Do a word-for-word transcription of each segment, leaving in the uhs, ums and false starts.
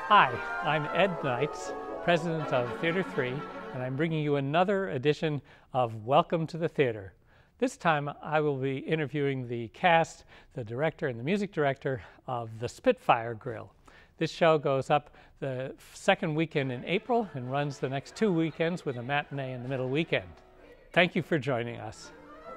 Hi, I'm Ed Knights, president of Theater three, and I'm bringing you another edition of Welcome to the Theater. This time I will be interviewing the cast, the director, and the music director of the Spitfire Grill. This show goes up the second weekend in April and runs the next two weekends with a matinee in the middle weekend. Thank you for joining us.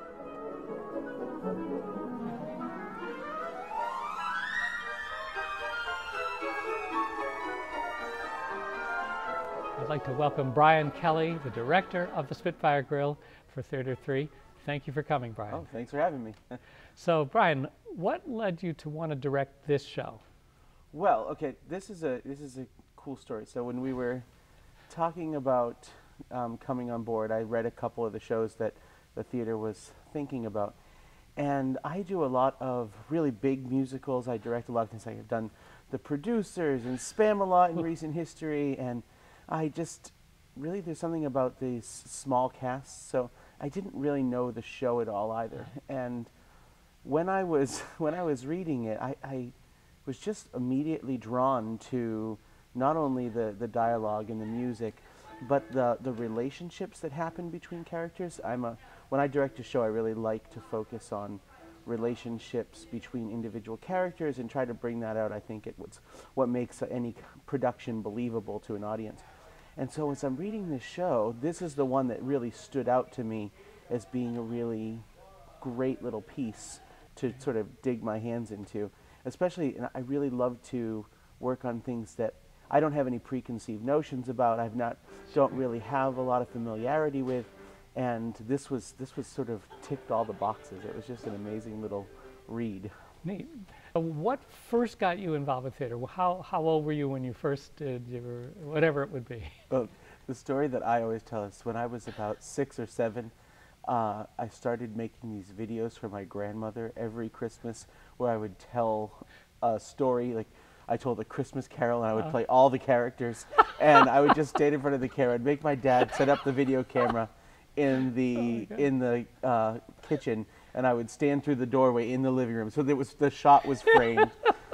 I'd like to welcome Brian Kelly, the director of the Spitfire Grill for Theater three. Thank you for coming, Brian. Oh, thanks for having me. So, Brian, what led you to want to direct this show? Well, okay, this is a this is a cool story. So when we were talking about um, coming on board, I read a couple of the shows that the theater was thinking about, and I do a lot of really big musicals. I direct a lot of things. I've done The Producers and Spam-A-Lot in recent history, and I just really there's something about these small casts. So I didn't really know the show at all either. And when I was when I was reading it, I, I was just immediately drawn to not only the, the dialogue and the music, but the, the relationships that happen between characters. I'm a, when I direct a show, I really like to focus on relationships between individual characters and try to bring that out. I think it was what makes any production believable to an audience. And so as I'm reading this show, this is the one that really stood out to me as being a really great little piece to sort of dig my hands into. Especially, and I really love to work on things that I don't have any preconceived notions about. I've not, don't really have a lot of familiarity with, and this was this was sort of ticked all the boxes. It was just an amazing little read. Neat. Uh, What first got you involved with theater? How how old were you when you first did your whatever it would be? Well, the story that I always tell is when I was about six or seven. Uh, I started making these videos for my grandmother every Christmas where I would tell a story. Like I told a Christmas Carol and I would Uh. play all the characters, and I would just stand in front of the camera and make my dad set up the video camera in the Oh in the uh, kitchen, and I would stand through the doorway in the living room so that was the shot was framed,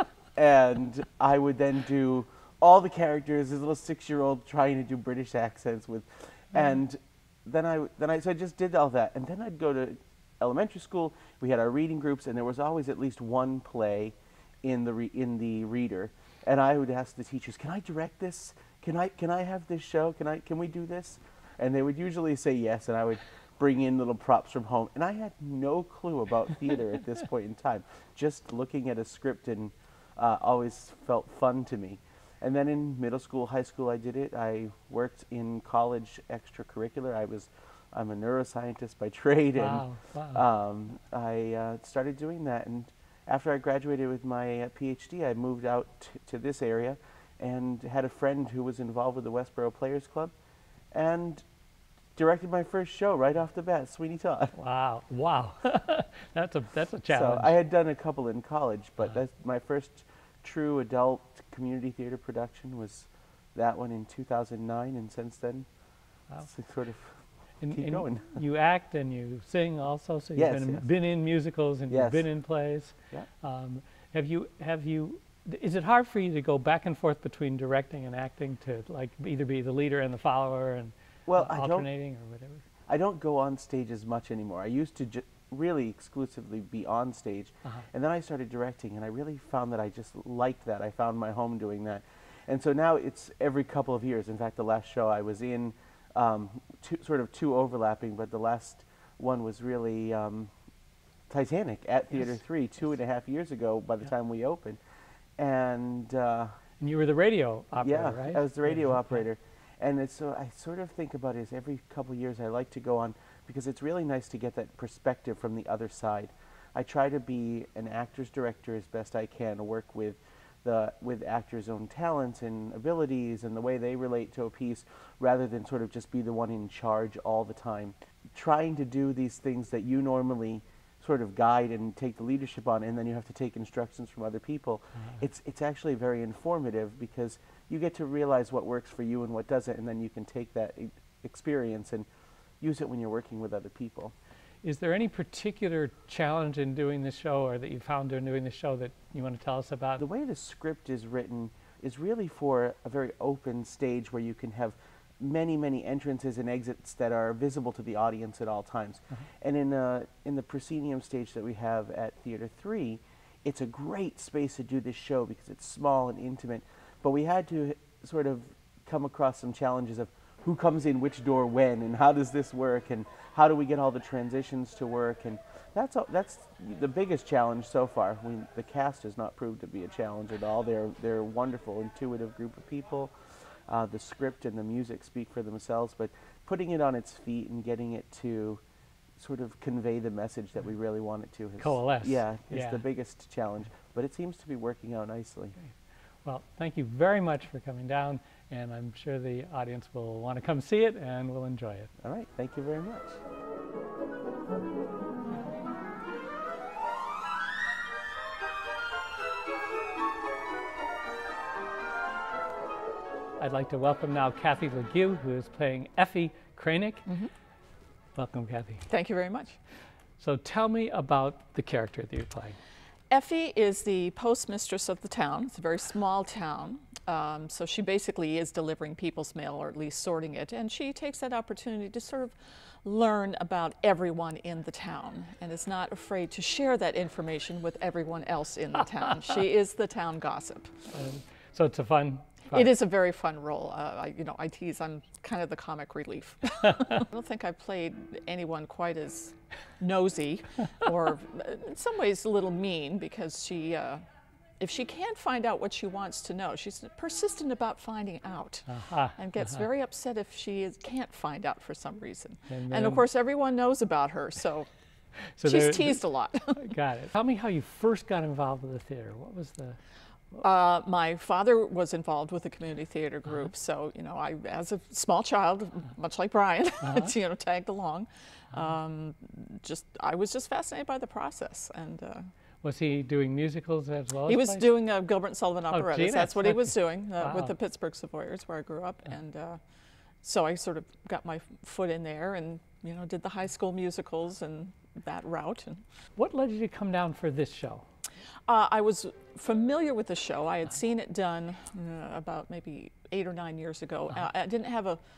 and I would then do all the characters. This little six-year-old trying to do British accents with, and. Then I, then I, so I just did all that, and then I'd go to elementary school. We had our reading groups, and there was always at least one play in the re, in the reader. And I would ask the teachers, "Can I direct this? Can I can I have this show? Can I can we do this?" And they would usually say yes, and I would bring in little props from home. And I had no clue about theater at this point in time. Just looking at a script and uh, always felt fun to me. And then in middle school, high school, I did it. I worked in college extracurricular. I was, I'm a neuroscientist by trade, Wow, and wow. um, I uh, started doing that. And after I graduated with my uh, PhD, I moved out t to this area, and had a friend who was involved with the Westboro Players Club, and directed my first show right off the bat, Sweeney Todd. Wow, wow. that's a that's a challenge. So I had done a couple in college, but Uh-huh. that's my first true adult community theater production was that one in two thousand nine, and since then, Wow. it's sort of And, keep and going. You act and you sing also, so you've Yes, been, yes. been in musicals and Yes. you've been in plays. Yeah. Um, have you have you? Is it hard for you to go back and forth between directing and acting to like either be the leader and the follower and Well, uh, I don't. alternating or whatever? I don't go on stage as much anymore. I used to ju really exclusively be on stage, Uh-huh. and then I started directing, and I really found that I just liked that. I found my home doing that, and so now it's every couple of years. In fact, the last show I was in, um, two, sort of two overlapping, but the last one was really um, Titanic at Theater Yes. three two and a half years ago. By the Yeah. time we opened, and uh, And you were the radio operator, yeah, right? I was the radio Yeah. operator. And it's, so I sort of think about it as every couple of years I like to go on, because it's really nice to get that perspective from the other side. I try to be an actor's director as best I can, to work with the with actors' own talents and abilities and the way they relate to a piece, rather than sort of just be the one in charge all the time. Trying to do these things that you normally sort of guide and take the leadership on, and then you have to take instructions from other people. Uh-huh. It's it's actually very informative, because you get to realize what works for you and what doesn't, and then you can take that e experience and use it when you're working with other people. Is there any particular challenge in doing this show, or that you found in doing this show, that you want to tell us about? The way the script is written, is really for a very open stage where you can have many, many entrances and exits that are visible to the audience at all times. Uh-huh. And in, uh, in the proscenium stage that we have at Theater three, it's a great space to do this show because it's small and intimate. But we had to sort of come across some challenges of who comes in which door when, and how does this work, and how do we get all the transitions to work. And that's all, that's the biggest challenge so far. We, the cast has not proved to be a challenge at all. They're, they're a wonderful, intuitive group of people. Uh, the script and the music speak for themselves, but putting it on its feet and getting it to sort of convey the message that we really want it to. Has, Coalesce. Yeah, is yeah. the biggest challenge, but it seems to be working out nicely. Okay. Well, thank you very much for coming down, and I'm sure the audience will want to come see it and will enjoy it. All right, thank you very much. I'd like to welcome now Kathy Legue, who is playing Effie Kranick. Mm-hmm. Welcome, Kathy. Thank you very much. So tell me about the character that you're playing. Effie is the postmistress of the town. It's a very small town. Um, so she basically is delivering people's mail, or at least sorting it. And she takes that opportunity to sort of learn about everyone in the town and is not afraid to share that information with everyone else in the town. She is the town gossip. Um, so it's a fun Fun. It is a very fun role. Uh, I, you know, I tease I'm kind of the comic relief. I don't think I played anyone quite as nosy, or in some ways a little mean, because she, uh, if she can't find out what she wants to know, she's persistent about finding out, uh-huh. and gets uh-huh. very upset if she is, can't find out for some reason. And, and of course, everyone knows about her, so, so she's teased a lot. Got it. Tell me how you first got involved with the theater. What was the... Uh, my father was involved with the community theater group, uh-huh. so you know, I, as a small child, uh-huh. much like Brian, uh-huh. you know, tagged along. Um, just, I was just fascinated by the process. And uh, was he doing musicals as well? He as was plays? doing uh, Gilbert and Sullivan oh, operettas. gee, that's what okay. he was doing uh, wow. with the Pittsburgh Savoyers, where I grew up, uh-huh. and uh, so I sort of got my foot in there, and you know, did the high school musicals and that route. And what led you to come down for this show? Uh, I was familiar with the show. I had seen it done uh, about maybe eight or nine years ago. Uh-huh. uh, I didn't have a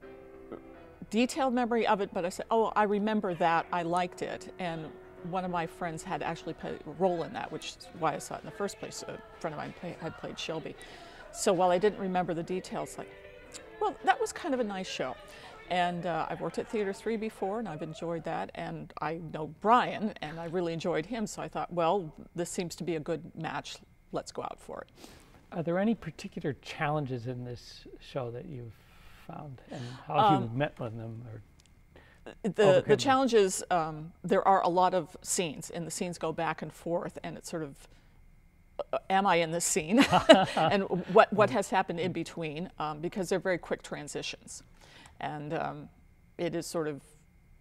detailed memory of it, but I said, oh, I remember that. I liked it. And one of my friends had actually played a role in that, which is why I saw it in the first place. A friend of mine play, had played Shelby. So while I didn't remember the details, like, well, that was kind of a nice show. And uh, I've worked at Theater three before, and I've enjoyed that. And I know Brian, and I really enjoyed him. So I thought, well, this seems to be a good match. Let's go out for it. Are there any particular challenges in this show that you've found, and how have um, you met with them? Or the the challenges, um, there are a lot of scenes, and the scenes go back and forth, and it's sort of, uh, am I in this scene? And what, what has happened in between, um, because they're very quick transitions. And um, it is sort of,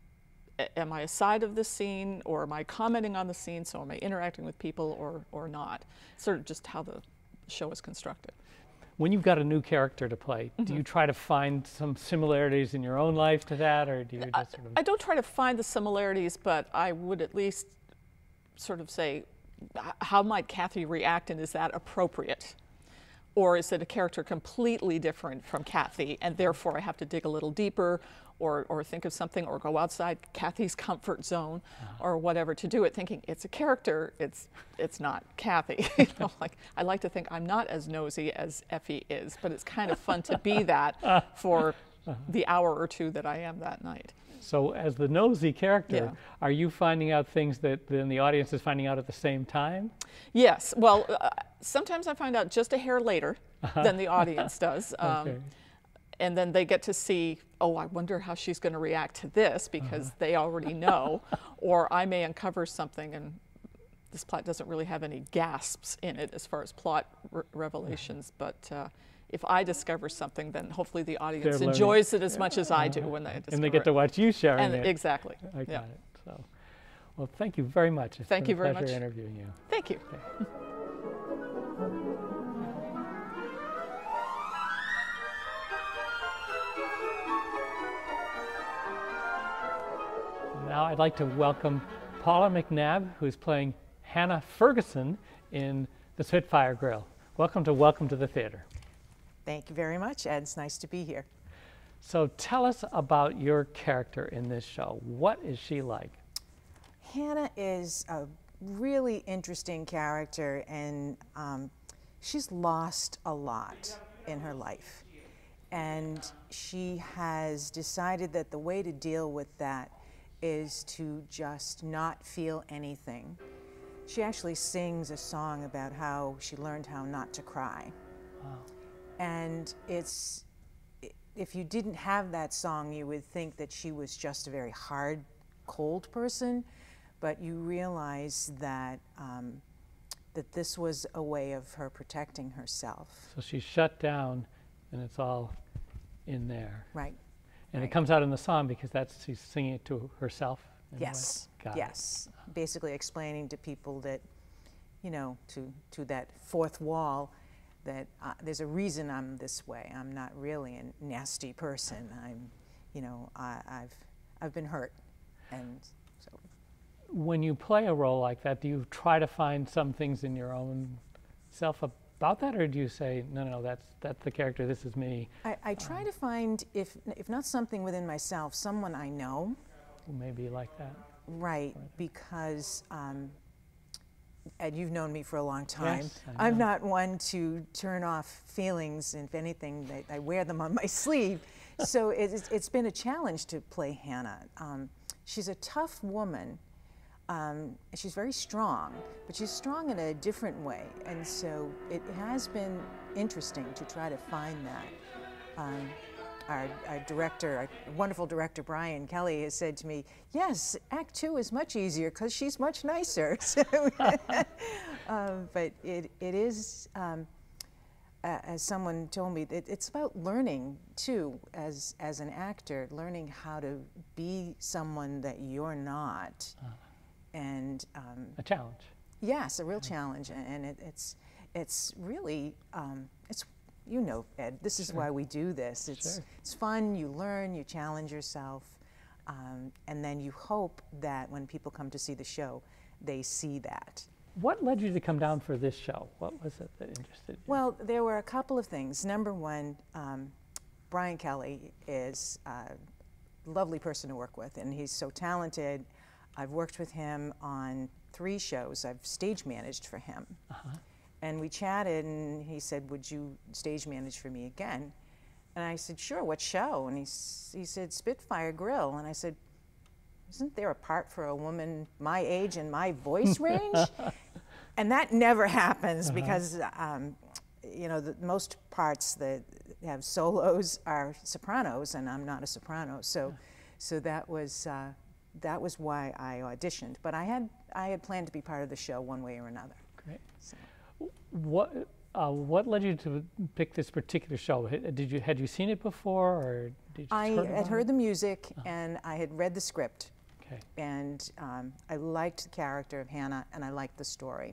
am I a side of this scene, or am I commenting on the scene, so am I interacting with people or, or not? Sort of just how the show is constructed. When you've got a new character to play, mm-hmm. do you try to find some similarities in your own life to that, or do you just sort of... I don't try to find the similarities, but I would at least sort of say, how might Kathy react, and is that appropriate? Or is it a character completely different from Kathy, and therefore I have to dig a little deeper, or, or think of something, or go outside Kathy's comfort zone, uh-huh. or whatever to do it, thinking it's a character, it's, it's not Kathy. You know, like, I like to think I'm not as nosy as Effie is, but it's kind of fun to be that for the hour or two that I am that night. So as the nosy character, yeah. are you finding out things that then the audience is finding out at the same time? Yes. Well, uh, sometimes I find out just a hair later uh-huh. than the audience does. Um, okay. And then they get to see, oh, I wonder how she's going to react to this, because uh-huh. they already know. Or I may uncover something, and this plot doesn't really have any gasps in it as far as plot re revelations, but uh, if I discover something, then hopefully the audience They're enjoys learning. it as much as I do when they discover it. And they get to watch you sharing and it. Exactly. I got yeah. it. So, well, thank you very much. It's thank been you very a pleasure much. interviewing you. Thank you. Okay. Now I'd like to welcome Paula McNabb, who's playing Hannah Ferguson in the Spitfire Grill. welcome to Welcome to the Theater. Thank you very much, Ed. It's nice to be here. So tell us about your character in this show. What is she like? Hannah is a really interesting character, and um, she's lost a lot in her life. And she has decided that the way to deal with that is to just not feel anything. She actually sings a song about how she learned how not to cry. Wow. And it's, if you didn't have that song, you would think that she was just a very hard, cold person, but you realize that, um, that this was a way of her protecting herself. So she's shut down, and it's all in there. Right. And right. it comes out in the song because that's, she's singing it to herself. Yes, yes. It. Basically explaining to people that, you know, to, to that fourth wall, that uh, there's a reason I'm this way. I'm not really a nasty person. I'm, you know, I, I've, I've been hurt, and so. When you play a role like that, do you try to find some things in your own self about that, or do you say, no, no, no, that's, that's the character, this is me? I, I try um, to find, if, if not something within myself, someone I know. Who may be like that. Right, because, um, Ed, you've known me for a long time. Yes, I'm not one to turn off feelings, and if anything, I, I wear them on my sleeve. So it's, it's been a challenge to play Hannah. Um, she's a tough woman. Um, she's very strong, but she's strong in a different way. And so it has been interesting to try to find that. Um, Our, our director, our wonderful director, Brian Kelly, has said to me, yes, Act Two is much easier because she's much nicer. So, um, but it, it is, um, uh, as someone told me, it, it's about learning, too, as, as an actor, learning how to be someone that you're not. Uh, and um, a challenge. Yes, a real challenge. And it, it's, it's really, um, it's you know, Ed, this is sure. why we do this. It's, sure. it's fun, you learn, you challenge yourself, um, and then you hope that when people come to see the show, they see that. What led you to come down for this show? What was it that interested you? Well, there were a couple of things. Number one, um, Brian Kelly is a lovely person to work with, and he's so talented. I've worked with him on three shows. I've stage managed for him. Uh-huh. And we chatted, and he said, would you stage manage for me again? And I said, sure, what show? And he, he said, Spitfire Grill. And I said, isn't there a part for a woman my age and my voice range? And that never happens uh-huh. because, um, you know, the, most parts that have solos are sopranos, and I'm not a soprano. So, so that was, uh, that was why I auditioned. But I had, I had planned to be part of the show one way or another. Great. So. What uh, what led you to pick this particular show? Did you had you seen it before, or did you just I heard had heard it? the music uh-huh. and I had read the script. Okay. And um, I liked the character of Hannah, and I liked the story.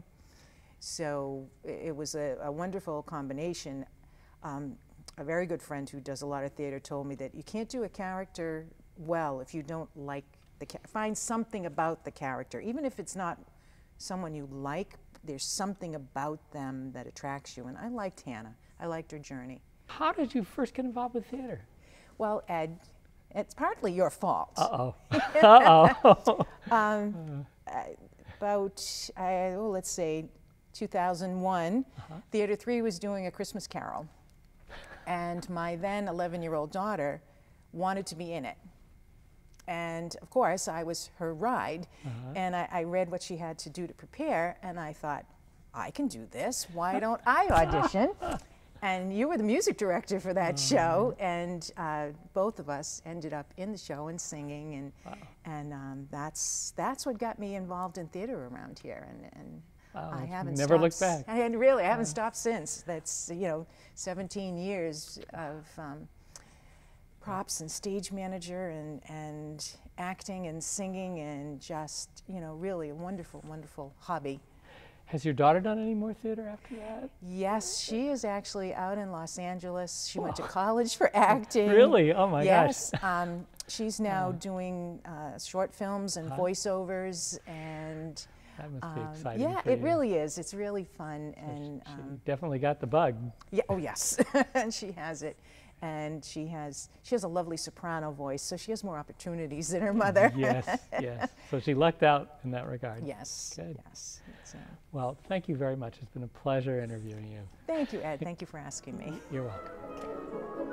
So it was a, a wonderful combination. Um, a very good friend who does a lot of theater told me that you can't do a character well if you don't like the ca- find something about the character, even if it's not someone you like. There's something about them that attracts you, and I liked Hannah. I liked her journey. How did you first get involved with theater? Well, Ed, it's partly your fault. Uh-oh. Uh-oh. um, about, uh, oh, let's say, two thousand one, uh-huh. Theater three was doing A Christmas Carol, and my then eleven-year-old daughter wanted to be in it. And of course, I was her ride, uh-huh. and I, I read what she had to do to prepare, and I thought, I can do this. Why don't I audition? And you were the music director for that uh-huh. show, and uh, both of us ended up in the show and singing, and wow. and um, that's that's what got me involved in theater around here, and. and Wow, I haven't never stopped, looked back. And really, I haven't uh, stopped since. That's, you know, seventeen years of um, props and stage manager and, and acting and singing and just, you know, really a wonderful, wonderful hobby. Has your daughter done any more theater after that? Yes, she is actually out in Los Angeles. She Whoa. went to college for acting. Really? Oh my yes. gosh. Um, she's now uh, doing uh, short films and huh? voiceovers, and That must be Um, exciting. yeah, for it you. really is. It's really fun, So and she, she um, definitely got the bug. yeah, oh yes, and she has it, and she has she has a lovely soprano voice, so she has more opportunities than her mother. Yes, yes. So she lucked out in that regard. Yes, Good. yes. So, Well, thank you very much. It's been a pleasure interviewing you. thank you, Ed. Thank you for asking me. You're welcome.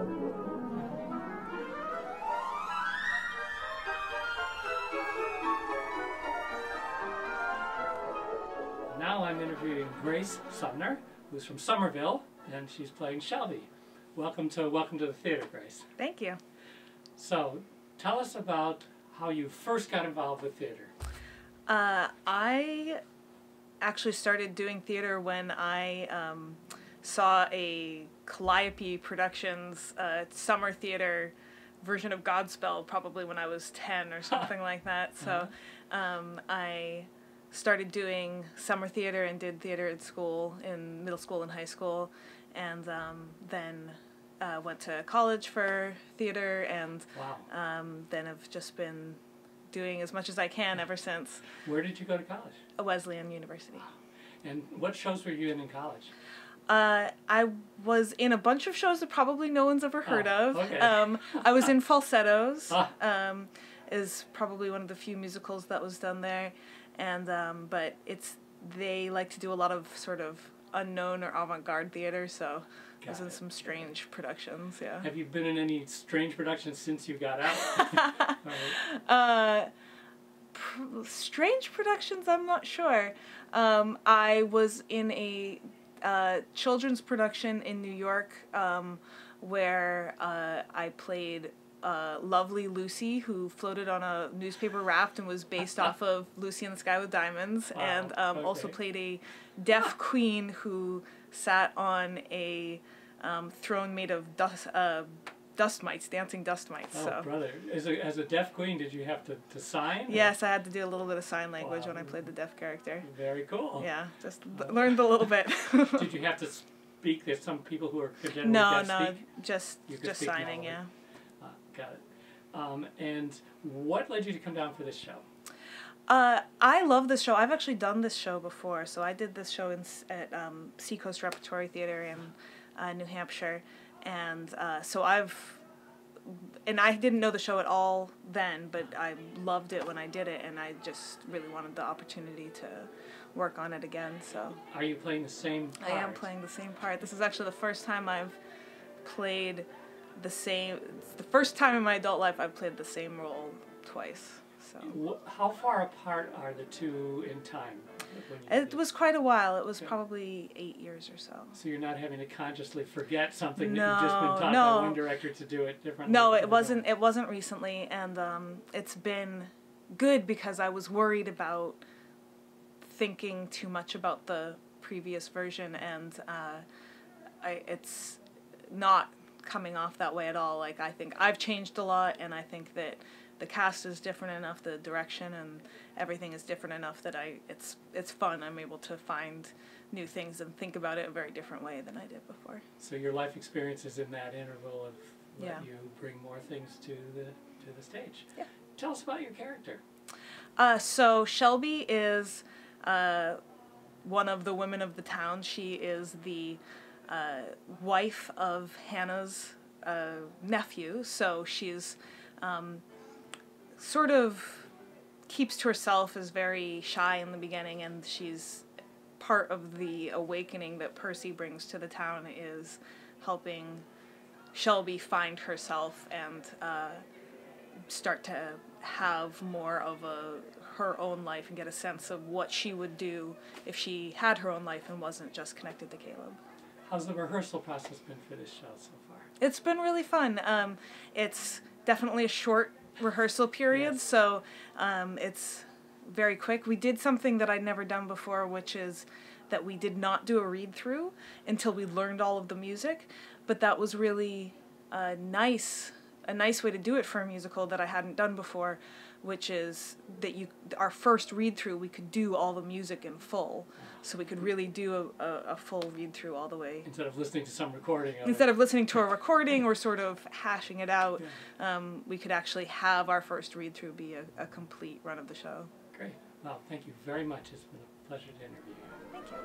Now I'm interviewing Grace Sumner, who's from Somerville, and she's playing Shelby. Welcome to Welcome to the Theater, Grace. Thank you. So, tell us about how you first got involved with theater. Uh, I actually started doing theater when I um, saw a Calliope Productions uh, summer theater version of Godspell, probably when I was ten or something like that. So um, I started doing summer theater and did theater at school, in middle school and high school, and um, then uh, went to college for theater, and Wow. um, then have just been doing as much as I can ever since. Where did you go to college? Wesleyan University. And what shows were you in in college? Uh, I was in a bunch of shows that probably no one's ever heard Oh, of. okay. Um, I was in Falsettos, Ah. um, is probably one of the few musicals that was done there, and um, but it's they like to do a lot of sort of unknown or avant-garde theater, so I was Got in it. some strange productions. Yeah. Have you been in any strange productions since you got out? All right. Uh, pr- strange productions, I'm not sure. Um, I was in a uh, children's production in New York um, where uh, I played uh, lovely Lucy, who floated on a newspaper raft and was based off of Lucy in the Sky with Diamonds, Wow, and um, also okay. played a deaf queen who sat on a um, throne made of dust, uh, dust mites, dancing dust mites. Oh, so. brother. As a, as a deaf queen, did you have to, to sign? or- Yes, I had to do a little bit of sign language when I Wow. played the deaf character. Very cool. Yeah, just l- Oh. learned a little bit. Did you have to speak? There's some people who are generally no, deaf no, speak. just You could just speak signing. normally. Yeah. Uh, got it. Um, and what led you to come down for this show? Uh, I love this show. I've actually done this show before. So I did this show in s- at um, Seacoast Repertory Theater in uh, New Hampshire, and uh, so I've. And I didn't know the show at all then, but I loved it when I did it, and I just really wanted the opportunity to work on it again. So Are you playing the same part? I am playing the same part. This is actually the first time I've played the same. It's the first time in my adult life I've played the same role twice. So Wh- How far apart are the two in time? when you it did- was quite a while. It was Okay. probably eight years or so. So you're not having to consciously forget something No, that you've just been taught no. by one director to do it differently. No, than it the wasn't. other. It wasn't recently, and um, it's been good because I was worried about thinking too much about the previous version, and uh, I it's not coming off that way at all. Like, I think I've changed a lot, and I think that the cast is different enough, the direction and everything is different enough that I it's it's fun. I'm able to find new things and think about it a very different way than I did before. So your life experience is in that interval of let Yeah. you bring more things to the to the stage. Yeah. Tell us about your character. Uh, so Shelby is uh, one of the women of the town. She is the uh, wife of Hannah's uh, nephew. So she's um, sort of keeps to herself, is very shy in the beginning, and she's part of the awakening that Percy brings to the town is helping Shelby find herself and uh, start to have more of a her own life and get a sense of what she would do if she had her own life and wasn't just connected to Caleb. How's the rehearsal process been for this show so far? It's been really fun. Um, it's definitely a short rehearsal period, Yes. so um, it's very quick. We did something that I'd never done before, which is that we did not do a read-through until we learned all of the music, but that was really uh, nice, a nice way to do it for a musical that I hadn't done before, which is that you, our first read-through, we could do all the music in full, so we could really do a, a, a full read-through all the way. Instead of listening to some recording of Instead it. of listening to a recording or sort of hashing it out, um, we could actually have our first read-through be a, a complete run of the show. Great. Well, thank you very much. It's been a pleasure to interview you. Thank you.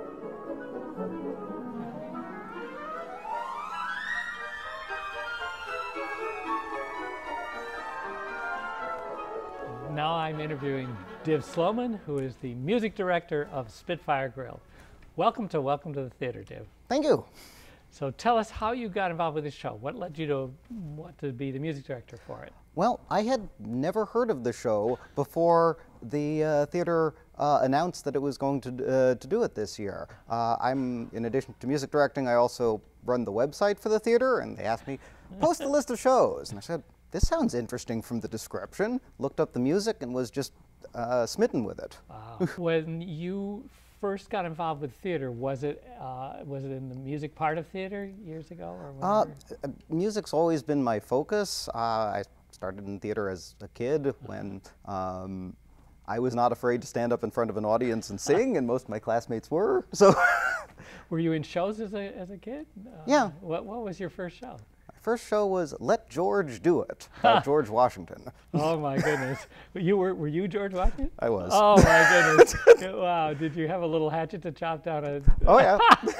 Now I'm interviewing Div Sloman, who is the music director of Spitfire Grill. Welcome to Welcome to the Theater, Div. Thank you. So tell us how you got involved with this show. What led you to want to be the music director for it? Well, I had never heard of the show before the uh, theater uh, announced that it was going to, uh, to do it this year. Uh, I'm, in addition to music directing, I also run the website for the theater, and they asked me, post a list of shows. And I said, this sounds interesting from the description. Looked up the music and was just uh, smitten with it. Wow. When you first got involved with theater, was it uh, was it in the music part of theater years ago? Or uh, music's always been my focus. Uh, I started in theater as a kid when um, I was not afraid to stand up in front of an audience and sing, and most of my classmates were. So, were you in shows as a as a kid? Uh, yeah. What What was your first show? First show was Let George Do It by George Washington. Oh my goodness. You were were you George Washington? I was. Oh my goodness. Wow. Did you have a little hatchet to chop down a Oh yeah.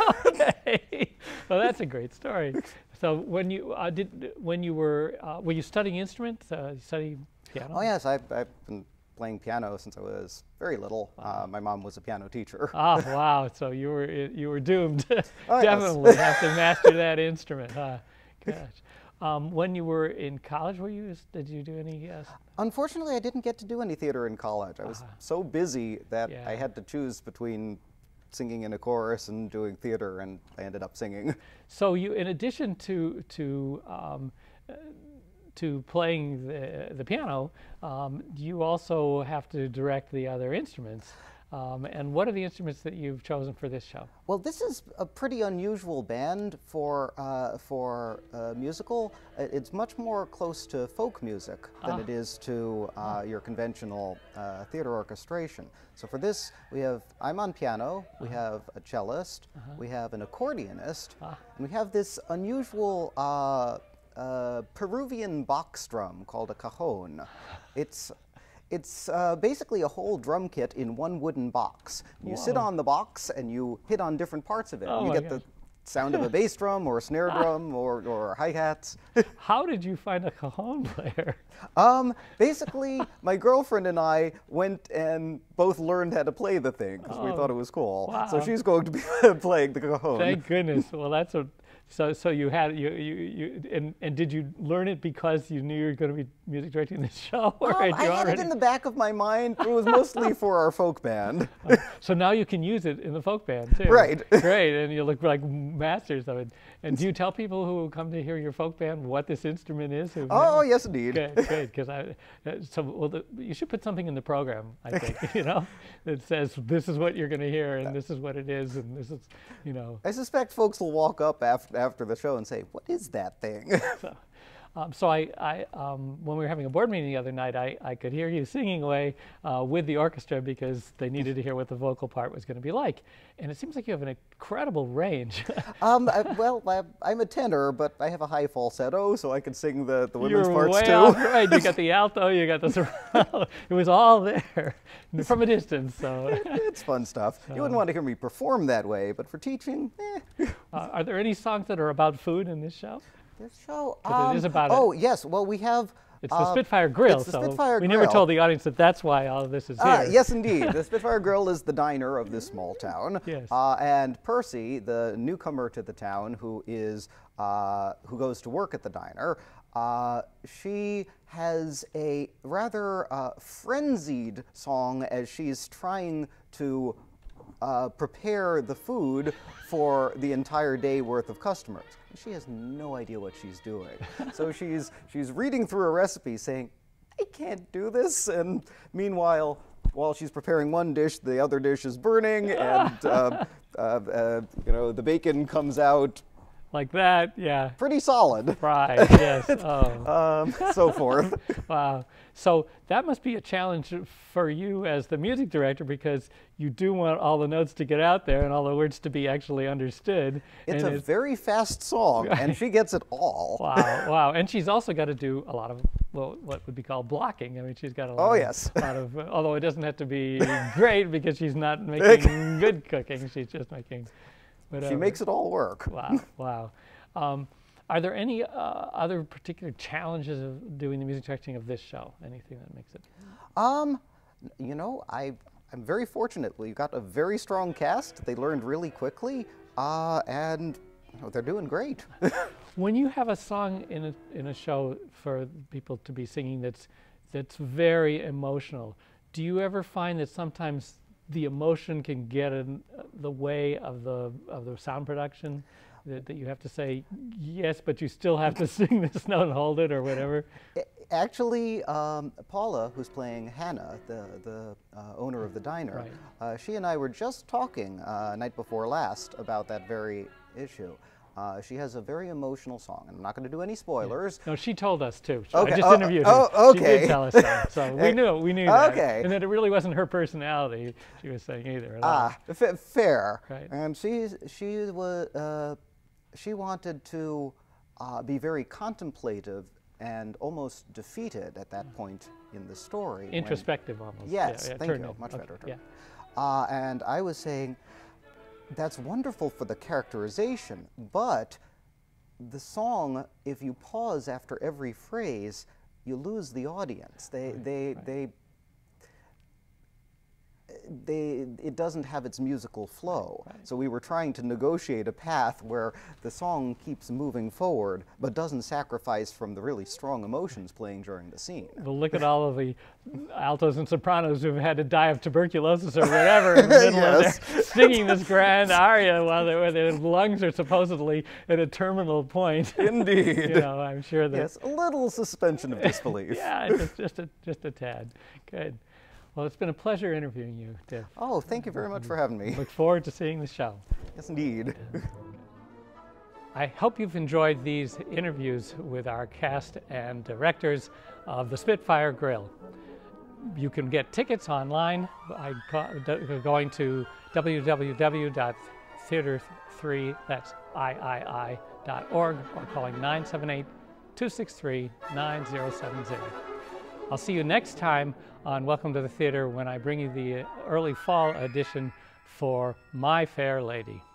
Okay. Well, that's a great story. So when you uh, did when you were uh, were you studying instruments? Uh, you studied piano? Oh yes, I've, I've been playing piano since I was very little. Uh, my mom was a piano teacher. Oh wow. So you were you were doomed. Oh, Definitely yes. have to master that instrument, huh? Gosh. Um, when you were in college, were you, did you do any? Uh, Unfortunately, I didn't get to do any theater in college. I was uh, so busy that yeah. I had to choose between singing in a chorus and doing theater, and I ended up singing. So you, in addition to to um, uh, to playing the, the piano, um, you also have to direct the other instruments. Um, and what are the instruments that you've chosen for this show? Well, this is a pretty unusual band for uh, for uh, musical. It's much more close to folk music than ah. it is to uh, your conventional uh, theater orchestration. So for this, we have I'm on piano. We uh-huh. have a cellist. Uh-huh. We have an accordionist, ah. and we have this unusual uh, uh, Peruvian box drum called a cajon. It's It's uh, basically a whole drum kit in one wooden box. You Whoa. sit on the box and you hit on different parts of it. Oh you my get gosh. the sound of a bass drum or a snare drum or, or hi-hats. How did you find a cajon player? um, basically, my girlfriend and I went and both learned how to play the thing because Oh, we thought it was cool. wow. So she's going to be playing the cajon. Thank goodness. Well, that's a. So, so you had you you you and and did you learn it because you knew you were going to be music directing this show, or Um, had I you had already? it in the back of my mind. It was mostly for our folk band. Uh, so now you can use it in the folk band too. Right. Great, and you look like masters of it. And do you tell people who come to hear your folk band what this instrument is? who've Oh, never- yes, indeed. Good, good. Because I, uh, so well, the, you should put something in the program. I think you know that says this is what you're going to hear, and this is what it is, and this is, you know. I suspect folks will walk up after, after the show and say, what is that thing? So, um, so I, I um, when we were having a board meeting the other night, I, I could hear you singing away uh, with the orchestra because they needed to hear what the vocal part was going to be like. And it seems like you have an incredible range. um, I, well, I, I'm a tenor, but I have a high falsetto, so I can sing the, the women's You're parts way too. off, right? You got the alto, you got the soprano. It was all there from a distance. So, It's fun stuff. You wouldn't want to hear me perform that way, but for teaching, eh. uh, are there any songs that are about food in this show? This show, 'Cause it um, is about oh it. yes, well we have. It's the uh, Spitfire Grill. it's the so Spitfire we never Grill. told the audience that that's why all of this is Ah, here. yes, indeed. The Spitfire Grill is the diner of this small town. Yes. Uh, and Percy, the newcomer to the town, who is uh, who goes to work at the diner, uh, she has a rather uh, frenzied song as she's trying to uh, prepare the food for the entire day worth of customers. She has no idea what she's doing. So she's she's reading through a recipe saying, I can't do this. And meanwhile, while she's preparing one dish, the other dish is burning, and uh, uh, uh, you know, the bacon comes out Like that, yeah. pretty solid. Fried, yes. Oh. Um, so forth. Wow. So that must be a challenge for you as the music director because you do want all the notes to get out there and all the words to be actually understood. It's and a very fast song, and she gets it all. Wow, wow. And she's also got to do a lot of well, what would be called blocking. I mean, she's got a lot, Oh, of, yes. lot of, uh, although it doesn't have to be great because she's not making good cooking, she's just making whatever. She makes it all work. Wow, wow. Um, are there any uh, other particular challenges of doing the music directing of this show? Anything that makes it? Um, you know, I, I'm very fortunate. We've got a very strong cast. They learned really quickly, uh, and you know, they're doing great. When you have a song in a, in a show for people to be singing that's, that's very emotional, do you ever find that sometimes the emotion can get in the way of the, of the sound production? That, that you have to say yes, but you still have to sing this note and hold it or whatever? Actually, um, Paula, who's playing Hannah, the, the uh, owner of the diner, Right. uh, she and I were just talking uh, night before last about that very issue. Uh, she has a very emotional song, and I'm not going to do any spoilers. No, she told us too. So Okay. I just Oh, interviewed her. oh, She okay. did tell us that. So we knew, we knew that. Okay. And that it really wasn't her personality she was saying either. At all. Ah, f fair. Right. And she, she, was, uh, she wanted to uh, be very contemplative and almost defeated at that point in the story. when- Introspective almost. Yes, Yeah, yeah, thank turn you. in. Much Okay, better term. yeah. Uh, and I was saying, that's wonderful for the characterization, but the song, if you pause after every phrase, you lose the audience. They, Right, they, right. they, they, it doesn't have its musical flow. Right. So we were trying to negotiate a path where the song keeps moving forward, but doesn't sacrifice from the really strong emotions playing during the scene. Well, look at all of the altos and sopranos who've had to die of tuberculosis or whatever in the middle Yes. of their singing this grand aria while their, where their lungs are supposedly at a terminal point. Indeed. You know, I'm sure that. Yes, a little suspension of disbelief. Yeah, just, just, a, just a tad. Good. Well, it's been a pleasure interviewing you, Tiff. Oh, thank you very much for having me. Look forward to seeing the show. Yes, indeed. I hope you've enjoyed these interviews with our cast and directors of the Spitfire Grill. You can get tickets online by going to w w w dot theater three, that's I I I, dot org, or calling nine seven eight, two six three, nine zero seven zero. I'll see you next time on Welcome to the Theater when I bring you the early fall edition for My Fair Lady.